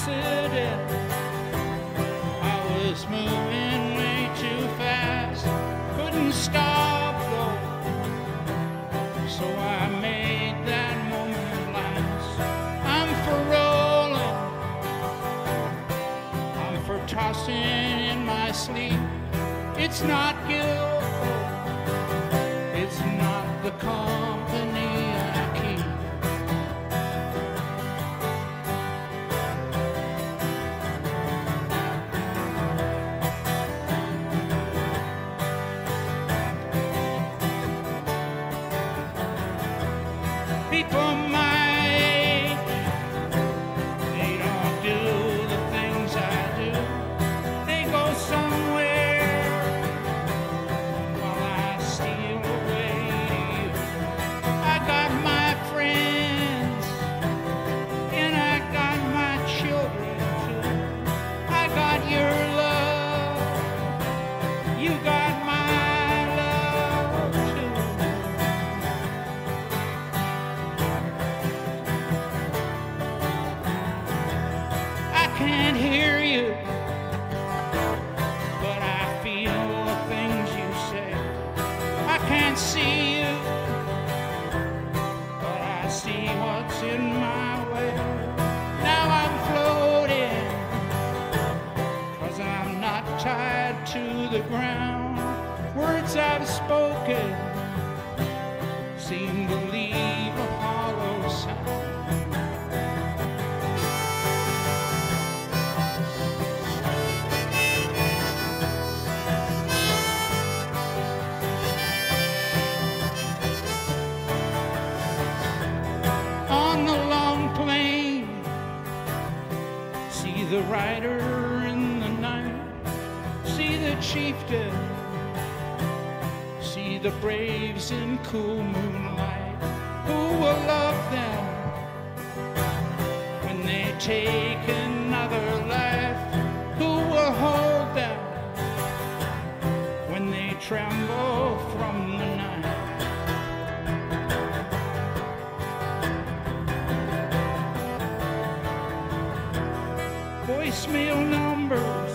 accident. I was moving way too fast, couldn't stop though, so I made that moment last. I'm for rolling, I'm for tossing in my sleep. It's not guilt, it's not the company I keep. People my age, they don't do the things I do. They go somewhere while I steal away to you. I got my friends and I got my children too. I got your love, you got my love too. I can't hear you, but I feel the things you say. I can't see you, but I see what's in my way. Now I'm floating, 'cause I'm not tied to the ground. Words I've spoken seem to leave a hollow sound. On the long plain, see the rider in the night, see the chieftain, see the braves in cool moonlight. Who will love them when they take another life? Who will hold them when they tremble from the night? Voicemail numbers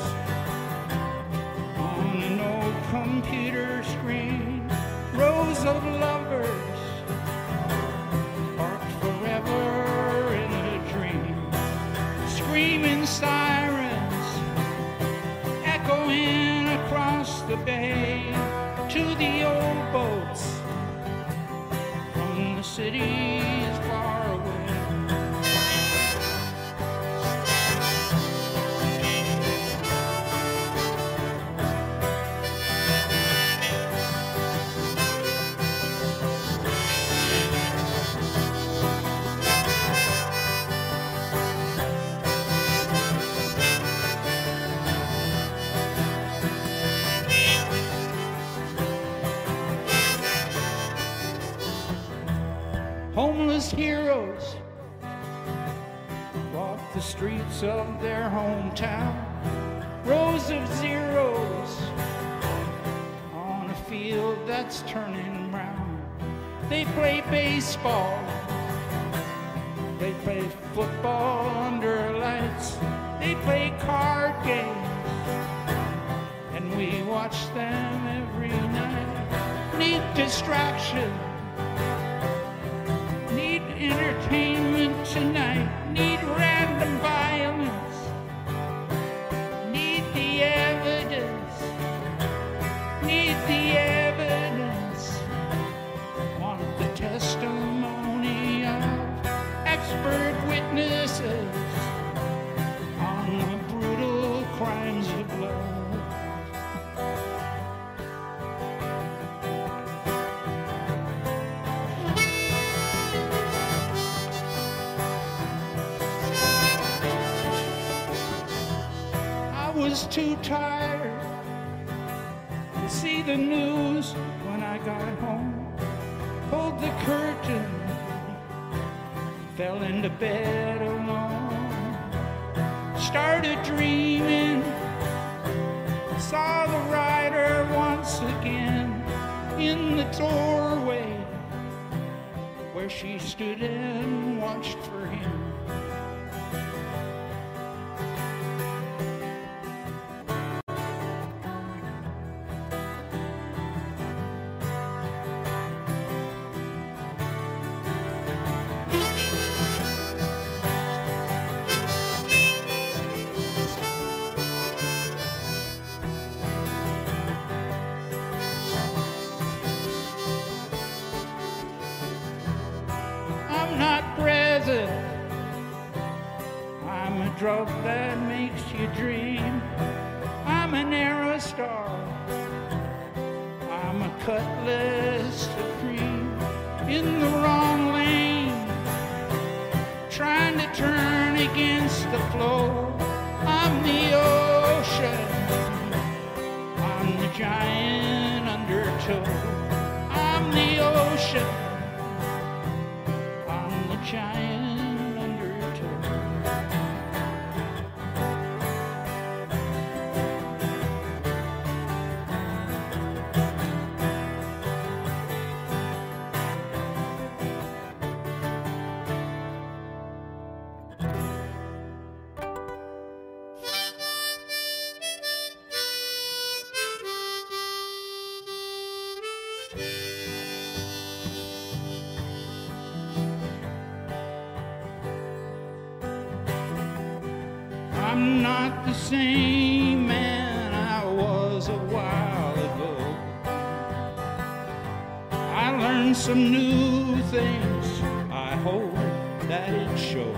on an old computer screen, rows of lovers parked forever in a dream, screaming sirens echoing across the bay to the old boats from the cities far away. Homeless heroes walk the streets of their hometown, rows of zeros on a field that's turning brown. They play baseball, they play football under lights, they play card games, and we watch them every night. Need distraction, need entertainment tonight, need random violence, need the evidence, need the evidence, want the testimony of expert witnesses on the brutal crimes of love. I was too tired to see the news when I got home. Pulled the curtain, fell into bed alone. Started dreaming, saw the rider once again in the doorway where she stood and watched for him. I'm a drug that makes you dream. I'm an arrow star. I'm a cutlass supreme in the wrong lane, trying to turn against the flow. I'm the ocean. I'm the giant undertow. I'm the ocean. I'm the giant undertow. I'm not the same man I was a while ago. I learned some new things, I hope that it shows.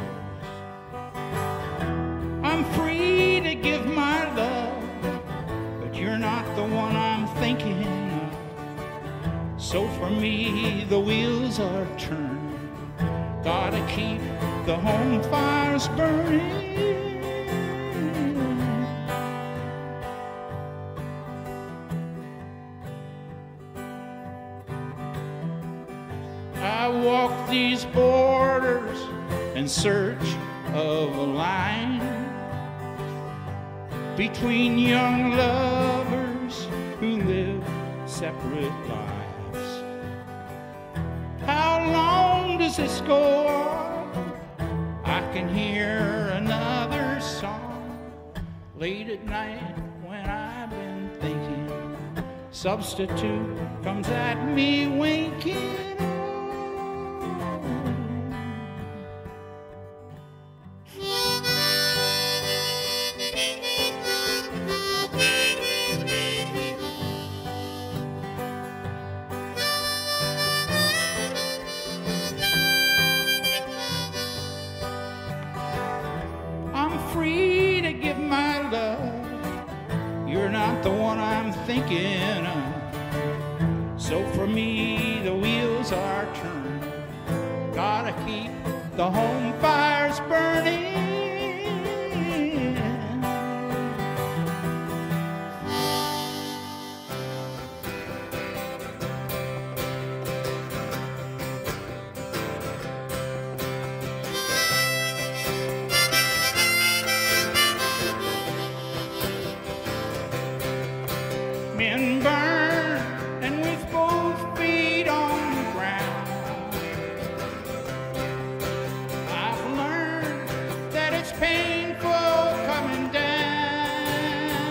I'm free to give my love, but you're not the one I'm thinking of. So for me the wheels are turned, gotta keep the home fires burning. I walk these borders in search of a line between young lovers who live separate lives. How long does this go on? I can hear another song late at night when I've been thinking. Substitute comes at me winking. Free to give my love, you're not the one I'm thinking of. So for me the wheels are turned, gotta keep the home fires burning. Men burn, and with both feet on the ground. I've learned that it's painful coming down.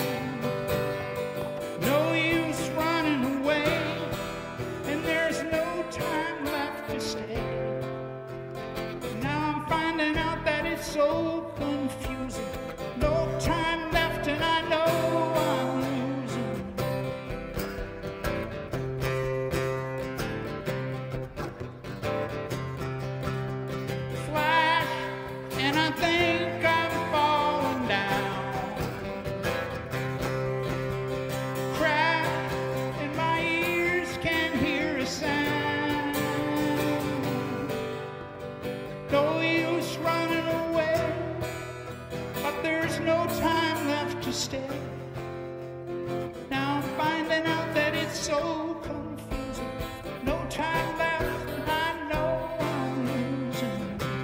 No use running away, and there's no time left to stay. Now I'm finding out that it's so confusing. No time left, and I know I'm and I think I'm falling down. Crack, and my ears can't hear a sound. No use running away, but there's no time left to stay. Now I'm finding out that it's so confusing. No time left, and I know I'm losing.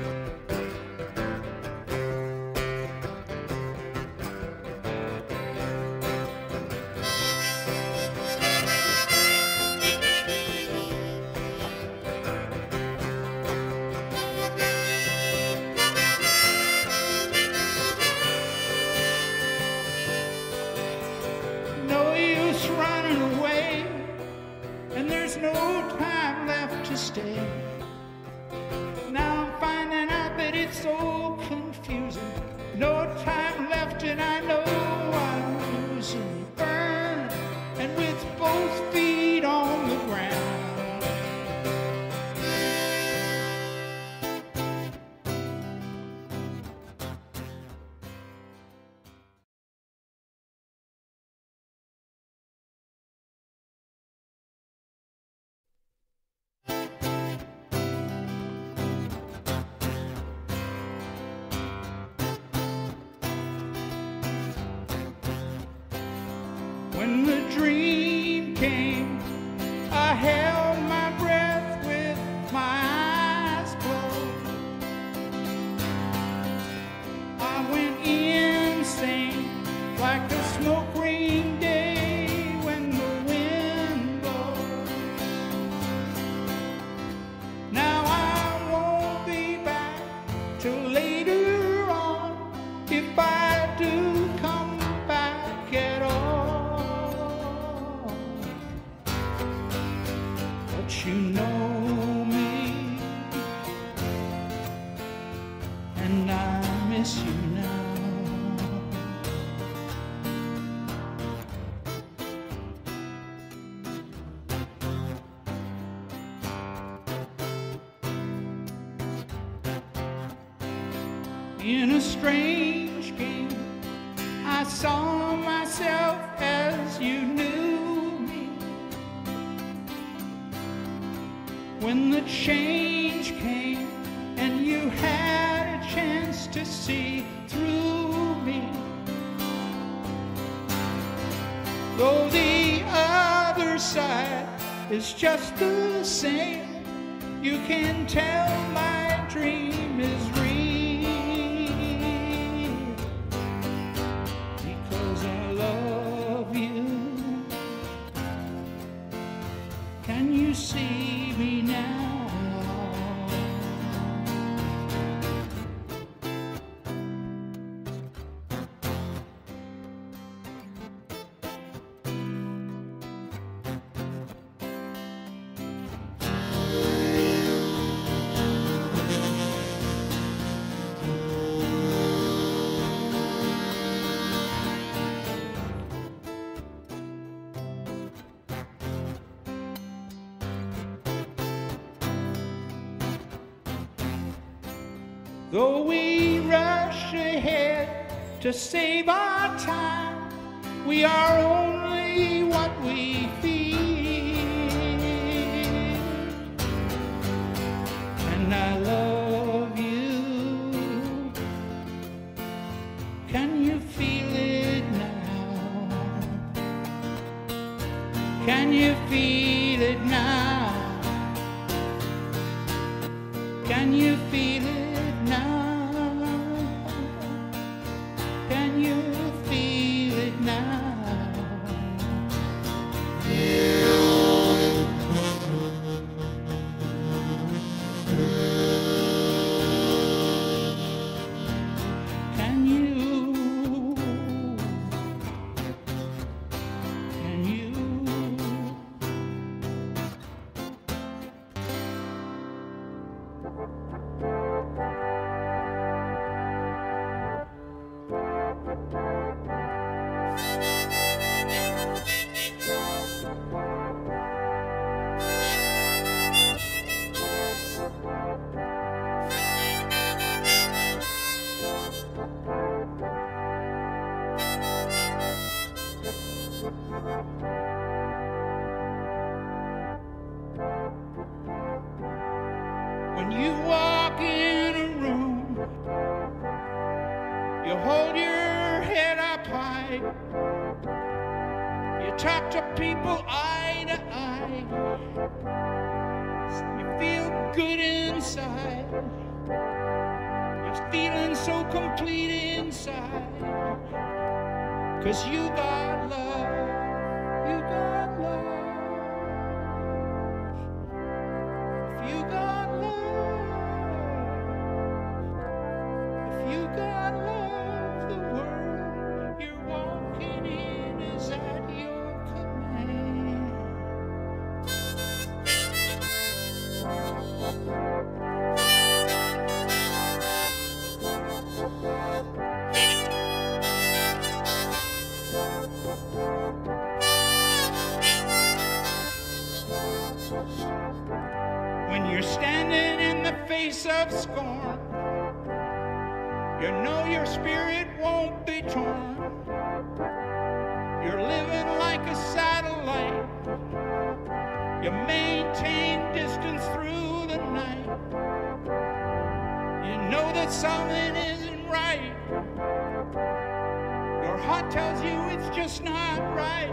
No use running away, and there's no time left to stay. Now I'm finding out that it's so confusing. No time left, and I know I'm losing. Burn, and with both feet on the ground. When the dream came, I held my breath with my eyes closed. I went insane like a smoke ring day when the wind blows. Now I won't be back till later on, if I do come back at all. But you know me, and I miss you now. In a strange game, I saw myself as you knew me. When the change came and you had a chance to see through me, though the other side is just the same, you can tell my dream is real. Can you see me now? Though we rush ahead to save our time, we are only what we feel. And I love you. Can you feel it now? Can you feel it now? Can you feel it? Can you feel it now? Can you? When you walk in a room, you hold your head up high, you talk to people eye to eye, you feel good inside, you're feeling so complete inside, 'cause you got love, you got love. If you got love, if you got love, the world you're walking in is at your command. When you're standing in the face of scorn, you know your spirit won't be torn. You're living like a satellite. You maintain distance through the night. You know that something isn't right. Your heart tells you it's just just not right.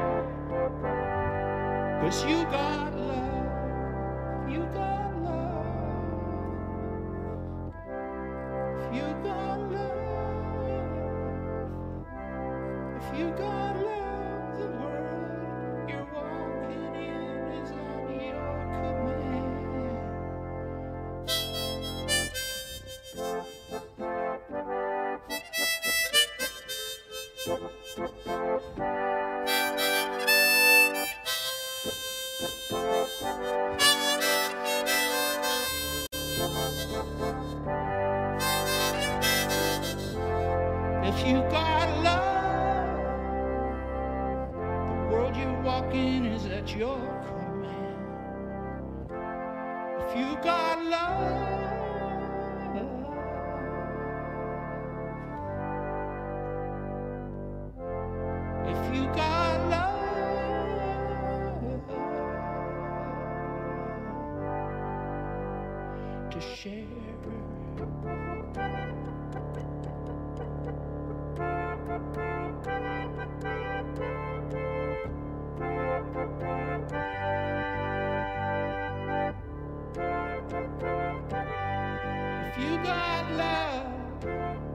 'Cause you got love, you got love. If you got love, if you got love, the world you're walking in is on your command. If you got love, the world you walk in is at your command. If you got love, if you got love to share. If you got love,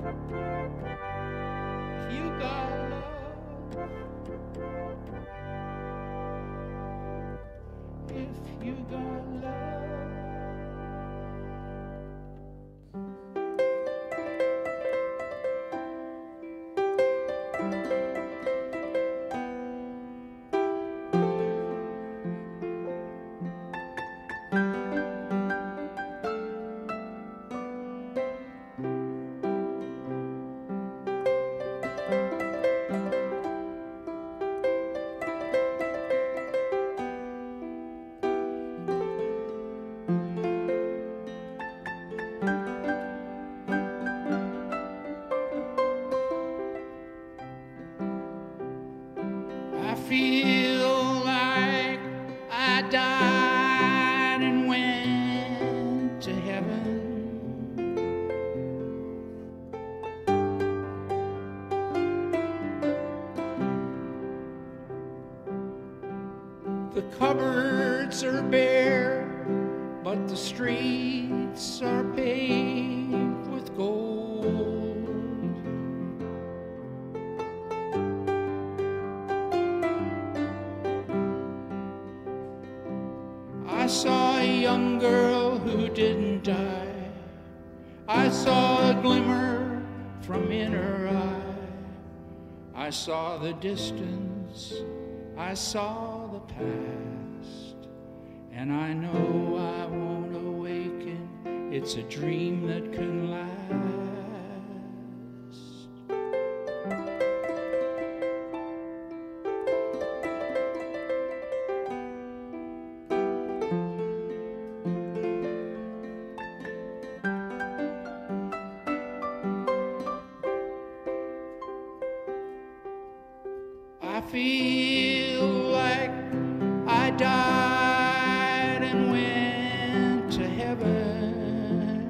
if you got love, if you got love. I feel like I died and went to heaven. The cupboards are bare, but the streets are paved with gold. I saw a young girl who didn't die. I saw a glimmer from in her eye. I saw the distance, I saw the past, and I know I won't awaken. It's a dream that can last. I feel like I died and went to heaven.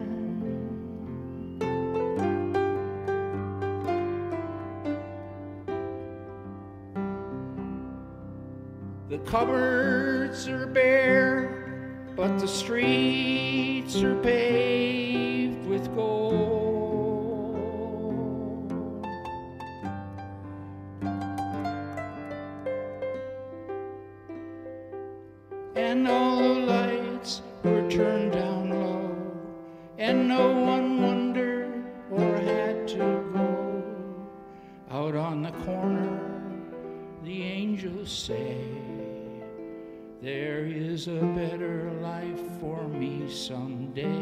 The cupboards are bare, but the streets are paved with gold. And all the lights were turned down low, and no one wondered or had to go. Out on the corner, the angels say, there is a better life for me someday.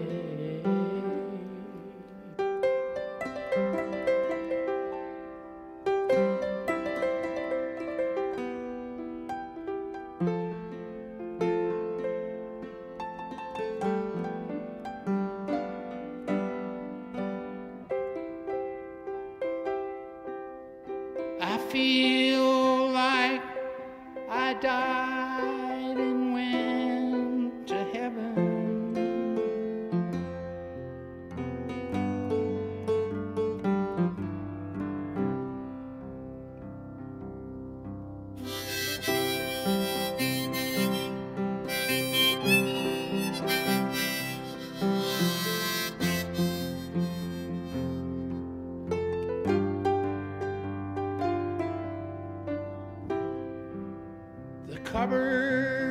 I feel like I died and went to heaven. Robert